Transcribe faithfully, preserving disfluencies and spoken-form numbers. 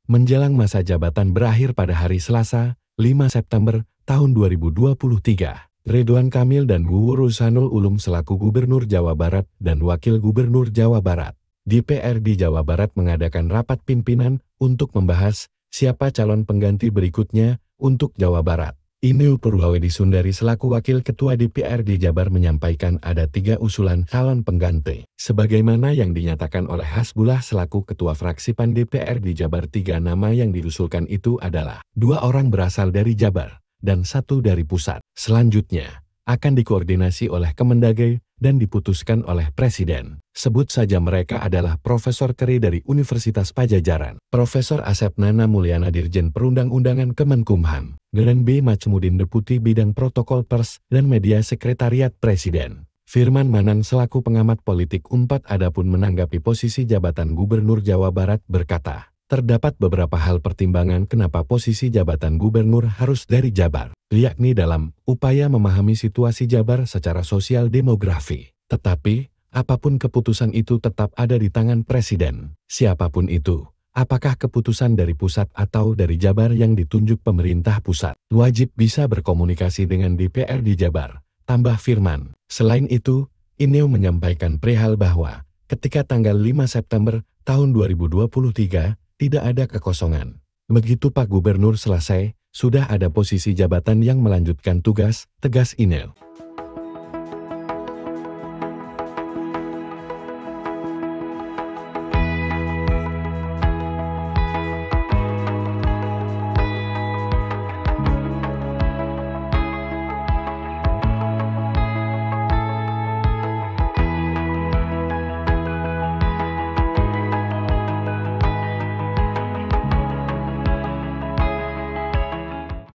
menjelang masa jabatan berakhir pada hari Selasa, lima September tahun dua ribu dua puluh tiga. Ridwan Kamil dan Uu Ruzanul Ulum selaku Gubernur Jawa Barat dan Wakil Gubernur Jawa Barat, D P R D Jawa Barat mengadakan rapat pimpinan untuk membahas siapa calon pengganti berikutnya untuk Jawa Barat. Ineu Purwawedi Sundari selaku Wakil Ketua D P R D Jabar menyampaikan ada tiga usulan calon pengganti. Sebagaimana yang dinyatakan oleh Hasbullah selaku Ketua Fraksi P A N D P R D Jabar, tiga nama yang diusulkan itu adalah dua orang berasal dari Jabar dan satu dari pusat. Selanjutnya akan dikoordinasi oleh Kemendagri dan diputuskan oleh Presiden. Sebut saja mereka adalah Profesor Keri dari Universitas Pajajaran, Profesor Asep Nana Mulyana Dirjen Perundang-undangan Kemenkumham, Geren B. Macmudin Deputi Bidang Protokol Pers dan Media Sekretariat Presiden. Firman Manan selaku pengamat politik Unpad adapun menanggapi posisi jabatan Gubernur Jawa Barat berkata, terdapat beberapa hal pertimbangan kenapa posisi jabatan gubernur harus dari Jabar, yakni dalam upaya memahami situasi Jabar secara sosial demografi. Tetapi, apapun keputusan itu tetap ada di tangan Presiden. Siapapun itu, apakah keputusan dari pusat atau dari Jabar yang ditunjuk pemerintah pusat, wajib bisa berkomunikasi dengan D P R D Jabar, tambah Firman. Selain itu, Ineu menyampaikan perihal bahwa, ketika tanggal lima September tahun dua ribu dua puluh tiga, tidak ada kekosongan. Begitu Pak Gubernur selesai, sudah ada posisi jabatan yang melanjutkan tugas, tegas Ineu.